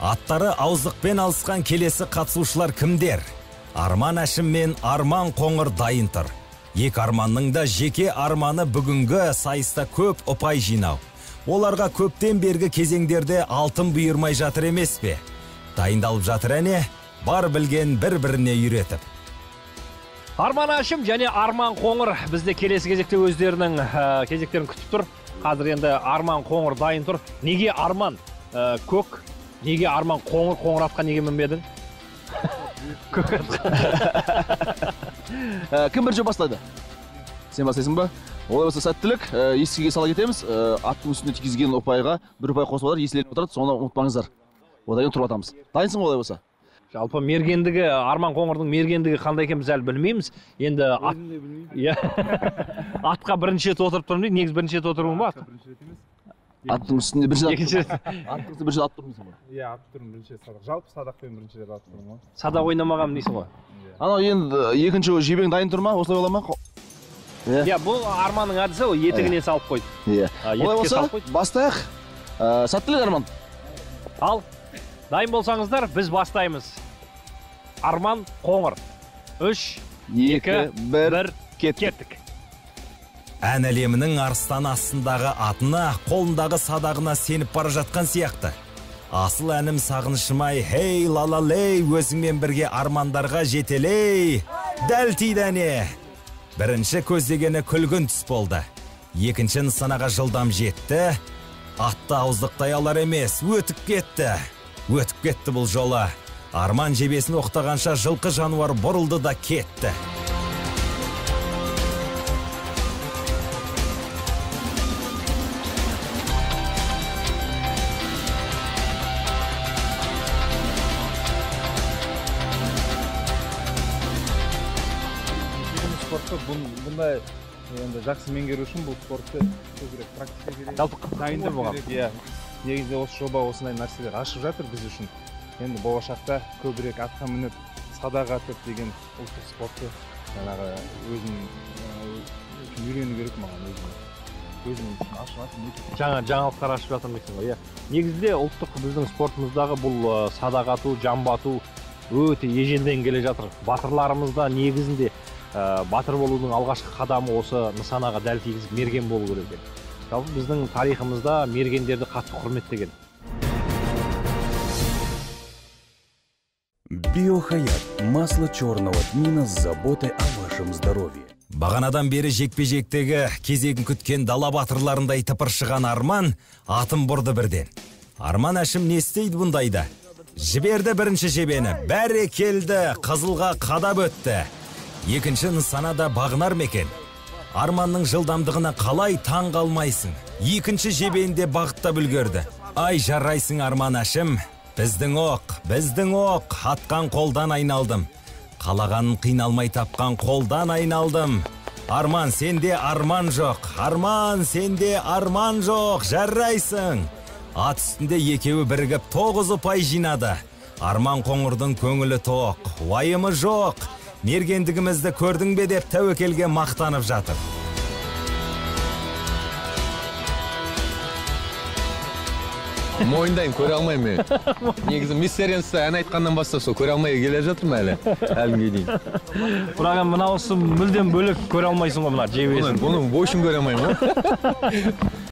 Аттары ауыздықпен алысқан келесі қатысушылар кімдер? Арман Әшім мен Арман Қоңыр дайын тұр. Екі арманның да жеке арманы бүгінгі сайыста көп ұпай жинау. Оларға көптен бергі кезеңдерде алтын бұйырмай жатыр емес пе? Дайындалып жатыр әне, бар білген бір-біріне үйретіп. Арман Әшім және Арман Қоңыр бізде келесі кезекте өздерінің кезектерін күтіп тұр. Қазір енді Арман Қоңыр дайын тұр. Неге Арман көк, неге Арман Қоңыр, Қоңыр атқа неге мінбедің? Көк атқа. Кім бірінші бастайды? Сен бастайсың ба? Олай болса сәттілік. Есіге сала кетеміз. Аттың үстіне тигізген ұпайға бір ұпай қосып отырады, еселеніп отырады, соны ұмытпаңыздар. Одан кейін тұрып атамыз. Дайынсың ба олай болса? Жалпы мергендігі, Арман Қоңырдың мергендігі қандай екен біз әлі білмейміз. Енді атқа бірінші рет отырып тұрмын дейді. Негіз бірінші рет отырмын ба? Аттың үстінде бірінші рет. Екінші рет. Аттың үстінде бірінші рет атып тұрмын ба? Иә, атып тұрмын бірінші рет садақ. Жалпы садақпен бірінші рет атып тұрмын ғой. Садақ ойнамағанмын дейсің ғой. Анау енді екінші жебең дайын тұр ма? Осылай бола ма? Иә, бұл Арманның әдісі, ол етігіне салып қойды. Иә. Олай болса, бастайық. Сәттілік Арман. Ал, дайын болсаңыздар, біз бастаймыз. Арман Қоңыр. 3, 2, 1, кеттік. Ән әлемінің арыстан астындағы атына, қолындағы садағына сеніп бара жатқан сияқты. Асыл әнім сағынышымай, хей лалалей, өзіңмен бірге армандарға жетелей. Дәл тиді әне. Бірінші көздегені күлгін түс болды. Екінші нысанаға жылдам жетті. Атты ауыздықтай алар емес, өтіп кетті. Өтіп кетті бұл жолы. Арман жебесін оқтағанша жылқы жануар бұрылды да кетті. Бұндай енді жақсы меңгеру үшін бұл спортты көбірек практика керек. Жалпы дайындап болған. Иә. Негізінде осы жоба осындай нәрселер ашып жатыр біз үшін. Енді болашақта көбірек атқа мініп, садақ атып деген ұлттық спортты жаңағы өзім үйрену керек маған өзім ашып жаңалықтар ашып жатырмын ғой. Иә. Негізінде ұлттық біздің спортымыздағы бұл садақ ату, жамбы ату өте ежелден келе жатыр. Батырларымызда негізінде батыр болудың алғашқы қадамы осы нысанаға дәл тигізіп мерген болу керек екен. Жалпы біздің тарихымызда мергендерді қатты құрметтеген. Биохаят. Масло черного тмина с заботой о вашем здоровье. Бағанадан бері жекпе-жектегі кезегін күткен дала батырларындай тыпыршыған Арман атын бұрды бірден. Арман Әшім не істейді бұндайда? Жіберді бірінші жебені, бәрі келді, қызылға қадап өтті. Екінші нысанада бағынар мекен. Арманның жылдамдығына қалай таң қалмайсың? Екінші жебенде бағыттап үлгерді. Ай жарайсың Арман Әшім. Біздің оқ, атқан қолдан айналдым. Қалағанын қиналмай тапқан қолдан айналдым. Арман, сенде арман жоқ. Арман, сенде арман жоқ. Жарайсың. Ат үстінде екеуі бірігіп 9 ұпай жинады. Арман Қоңырдың көңілі тоқ, уайымы жоқ. Мергендігімізді көрдің бе деп тәуекелге мақтанып жатыр. Мойындайын, көре алмаймын мен. Негізі мистеренсі ән айтқаннан бастап сол көре алмай келе жатырмын әлі. Әлімге дейін. Бірақ мынаусы мүлдем бөлек көре алмайсың ғой мына жебесін. Бұның бойшын көре алмаймын ғой.